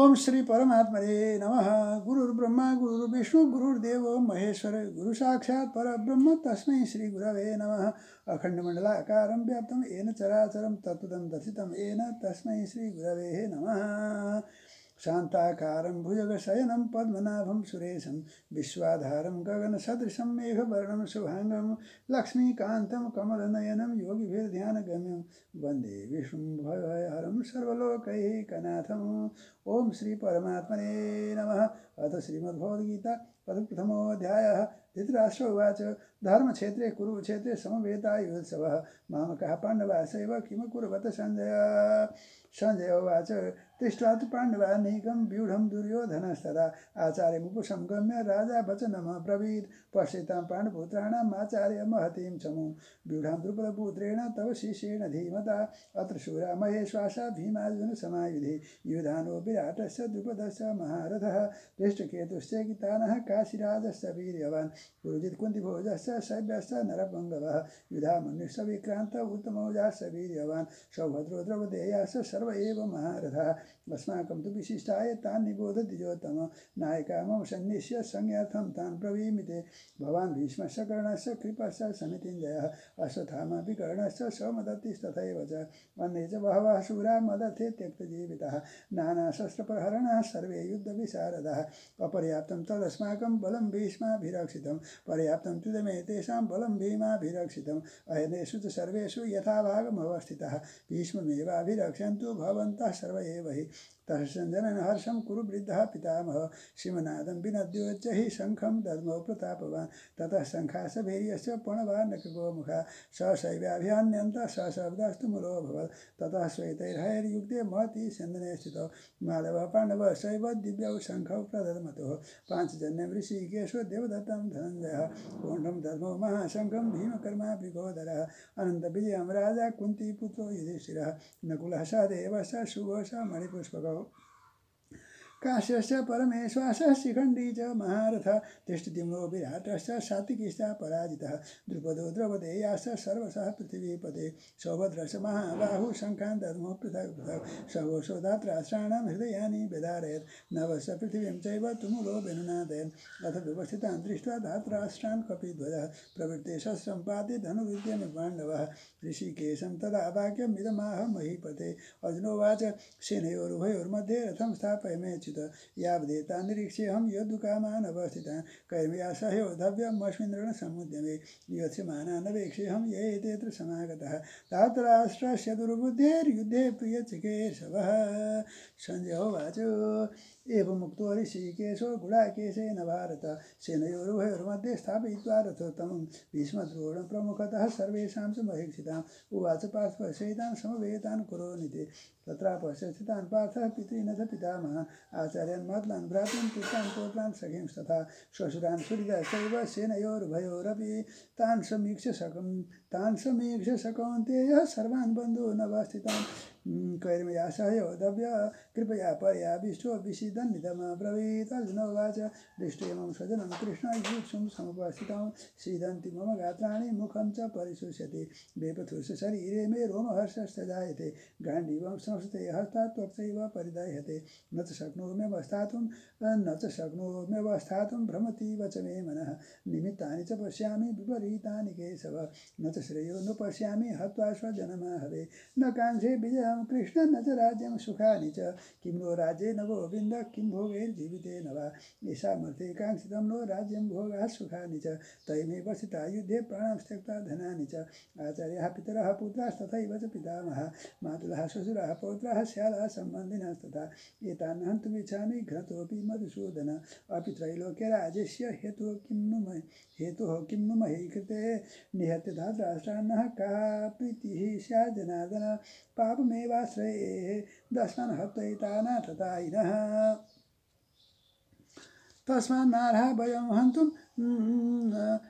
ओम श्री परमात्मने नमः। गुरुर्ब्रह्मा गुरुर्विष्णु गुरुर्देवो महेश्वर गुरु साक्षात् परब्रह्म तस्मै श्री गुरवे नमः। अखंडमंडलाकारं व्याप्तं येन चराचरं तत्पदं दर्शितं येन तस्मै श्री गुरवे नमः। शान्ताकारं भुजगशयनं पद्मनाभं सुरेशं विश्वाधारं गगनसदृशं मेघवर्णं शुभांगं लक्ष्मीकान्तं कमलनयनं योगिभिर्ध्यानगम्यं वन्दे विष्णुं भवहरं सर्वलोकैकनाथम्। ओम श्री परमात्मने नमः। अथ श्रीमद्भगवद्गीता प्रथमोऽध्यायः। धृतराष्ट्र उवाच धर्मक्षेत्रे कुरुक्षेत्रे समवेतायुत्सवः मामकः पाण्डवाश्चैव किम कुर्वत संजय। संजय उवाच दृष्ट्वा तु पाण्डवानीकं व्यूढं दुर्योधनस्तदा आचार्यमुपसंगम्य राजा वचनमब्रवीत् पश्यतां पाण्डुपुत्राणाम् आचार्य महतीं चमूं व्यूढां द्रुपदपुत्रेण तव शिष्येण धीमता अत्र शूरा महेश्वासा भीमार्जुन समायुधि युधानो विराटस्य द्रुपदस्य महारथः दृष्टकेतुश्च कितानः काशीराजस्य वीर्यवान् पुरोजित् कुन्तिभोजस्य शैब्यस्य नरपङ्गवः युधामन्युश्च विक्रान्त उत्तमौजास्य वीर्यवान् सौभद्रो द्रौपदेयाश्च सर्व एव महारथः अस्माकं तु विशिष्टाय तान् निबोध द्विजोत्तम नायका मम सन्निश्य संज्ञार्थं तान् ब्रवीमि भवान् भीष्मस्य कर्णस्य कृपस्य समितिञ्जयः अश्वत्थामा विकर्णस्य सौमदत्तिस्तथैव च अन्ये च बहवः शूरा मदर्थे त्यक्तजीविताः नानाशस्त्रप्रहरणाः सर्वे युद्धविशारदाः अपर्याप्तं तदस्माकं बलं भीष्माभिरक्षितं पर्याप्तं तुदमे तेषां बलं भीमाभिरक्षितम् अयनेषु च सर्वेषु यथाभागमवस्थितः भीष्ममेवाभिरक्षन्तु भवन्तः सर्व एव हि तहसञ्जनन हर्षं कुरु वृद्धः पितामहः शिवनादं विनद्योच्च हि शङ्खं दद्मौ प्रतापवान् ततः शङ्खासभैर्यस्य पणवार्णकगोमुखा सशैव्याभिहन्यन्तः सशब्दास्तु मूलोऽभवत् ततः श्वेतैर्हयैर्युक्ते महति स्यन्दने स्थितौ माधवः पाण्डवः शैव दिव्यौ शङ्खौ प्रददमतुः पाञ्चजन्यं ऋषिकेशो देवदत्तं धनञ्जयः कोण्डं दद्मौ महाशङ्खं भीमकर्माभिगोदरः अनन्तविजयं राजा कुन्तीपुत्रो युधिष्ठिरः नकुलः सहदेवश्च सुघोषः मणिपुष्पकौ काश्यश्च परमेश्वासः शिखण्डी च महारथः तिष्ठतिम्रो विराटश्च सात्विकीश्च पराजितः द्रुपदो द्रौपदेयाश्च सर्वशः पृथिवीपते सौभद्रश्च महाबाहुः शङ्खान् दद्मौ पृथक् पृथक् सघोषो धात्राष्ट्राणां हृदयानि व्यधारयत् नवश्च पृथिवीं चैव तुमुलो व्यनुनादयन् अथ व्यवस्थितान् दृष्ट्वा धात्राष्ट्रान् कपिध्वजः प्रवृत्ते शस्त्रं पाति धनुर्विद्यमे पाण्डवः ऋषिकेशं तदा वाक्यमिदमाह महीपते अर्जुनोवाच सेनयोरुभयोर्मध्ये रथं स्थापयामि यावदेतान् निरीक्ष्यहं योद्धुकामान् अवस्थितान् कैर्मया सहयोद्धव्यमस्मिन् रणसमुद्यमे योत्स्यमानानवेक्ष्यहं ये एतेऽत्र समागतः धातराष्ट्रस्य दुर्बुद्धेर्युद्धे प्रियचिकेशवः। संजय उवाच एवमुक्तो ऋषिकेशो गुडाकेशेन भारत सेनयोरुभयोर्मध्ये स्थापयित्वा रथोत्तमं भीष्मद्रोणं प्रमुखतः सर्वेषां च महीक्षिताम् उवाच पार्श्वशयितान् समवेतान् कुरोनिति तत्रापश्य स्थितान् पार्थः पितॄनथ पितामहान् आचार्यान् मातॄन् भ्रातॄन् पुत्रान् पौत्रान् सखींस्तथा श्वशुरान् सुहृदाश्चैव सेनयोरुभयोरपि तान् समीक्ष्य सकौन्तेयः सर्वान् बन्धूनवस्थितान् कैर्मया सहयोद्धव्य कृपया पर्याविष्टो विषीदन्निदमब्रवीत् अर्जुनोवाच दृष्ट्वेमं स्वजनं कृष्णयुत्सुं समुपस्थितं सीदन्ति मम गात्राणि मुखं च परिशुष्यति वेपथुश्च शरीरे मे रोमहर्षश्च जायते गाण्डीवं संस्थे हस्तात् त्वक्चैव परिदह्यते न च शक्नोम्यवस्थातुं भ्रमतीव च मे मनः निमित्तानि च पश्यामि विपरीतानि केशव न च श्रेयो न पश्यामि हत्वा स्वजनमाहवे न काङ्क्षे विजयं कृष्ण न च राज्यं सुखानि च किं नो राज्ये न गोविन्द किं भोगैर्जीवितेन वा येषामर्थे काङ्क्षितं नो राज्यं भोगाः सुखानि च तैमेव स्थिता युद्धे प्राणां त्यक्त्वा धनानि च आचार्याः पितरः पुत्रास्तथैव च पितामहः मातुलः श्वशुराः पौत्राः स्यालाः सम्बन्धिनस्तथा एतान् हन्तुमिच्छामि घ्नतोऽपि मधुसूदन अपि त्रैलोक्यराज्यस्य हेतुः किं नु मही कृते निहत्य धातराष्ट्रान्नः का प्रीतिः स्यात् जनार्दन पापमेवाश्रये दस्मान् हत्वैतानाथतायिनः तस्मान्नार्हा वयं हन्तुं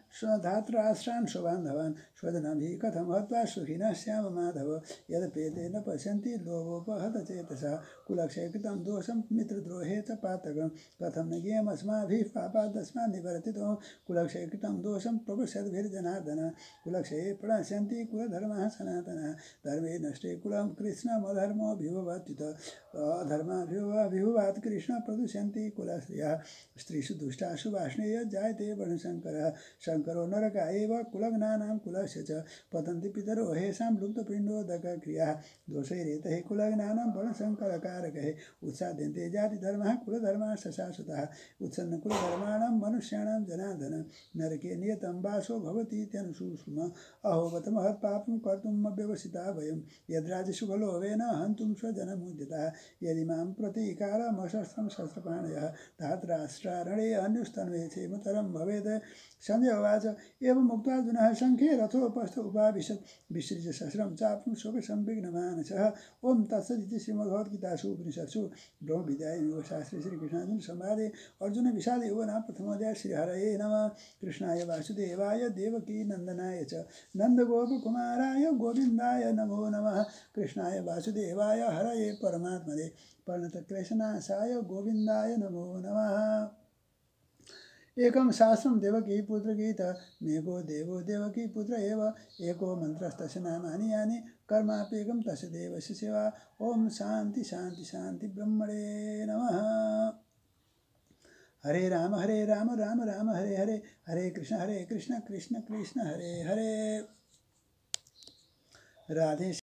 स्वधात्राश्रान् स्वबान्धवान् स्वजनभिः कथं हत्वा सुखिनः स्याम माधव यदपेते न पश्यन्ति लोभोपहतचेतसा कुलक्षयकृतं दोषं मित्रद्रोहे च पातकं कथं न ज्ञेयमस्माभिः पापादस्मान् निवर्तितो कुलक्षयकृतं दोषं प्रपश्यद्भिर्जनार्दन कुलक्षये प्रणश्यन्ति कुलधर्मः सनातनः धर्मे नष्टे कुलं कृष्णमधर्मोऽभिभवत्युत अधर्माभिभवात् कृष्ण प्रदुष्यन्ति कुलश्रियः स्त्रीषु दुष्टासु वाष्णेय जायते वर्णशङ्करः शङ्करो नरका एव कुलग्नानां कुलस्य च पतन्ति पितरो हेषां लुप्तपिण्डोदकक्रियाः दोषैरेतैः कुलग्नानां वर्णशङ्करकारकैः उत्साद्यन्ते जातिधर्मः कुलधर्मः शाश्वतः उत्सन्नकुलधर्माणां मनुष्याणां जनार्दन नरके नियतं वासो भवतीत्यनुशुश्रुम अहोबत महत्पापं कर्तुमव्यवसिता वयं यद्राजसु बलोभेन हन्तुं स्वजनमुद्यतः यदि मां प्रतीकारमशस्त्रं शस्त्रपाणयः धात्राष्ट्रारणे अन्युस्तन्वे क्षेमतरं भवेत् संजय उवाच एवं मुक्तार्जुनः शङ्खे रथोपस्थ उपाविशत् विसृज्य सहस्रं चापं शोकसंविघ्नमानसः ॐ तत्सदिति श्रीमद्भगवद्गीतासु उपनिषत्सु ब्रह्मविद्यायां योगशास्त्रे श्रीकृष्णार्जुन संवादे अर्जुन विषाद योगो नाम प्रथमोऽध्यायः श्रीहरये नमः कृष्णाय वासुदेवाय देवकी नन्दनाय च नन्दगोपकुमाराय गोविन्दाय नमो नमः कृष्णाय वासुदेवाय हरये परमात्मने प्रणतक्लेशनाशाय गोविन्दाय नमो नमः एकं शास्त्रं देवकी पुत्रगीत मेघो देवो देवकी पुत्र एव एको मन्त्रस्तस्य नामानि यानि कर्माप्येकं तस्य देवस्य सेवा ॐ शान्ति शान्ति शान्ति ब्रह्मणे नमः हरे राम राम राम हरे हरे हरे कृष्ण कृष्ण कृष्ण हरे हरे राधे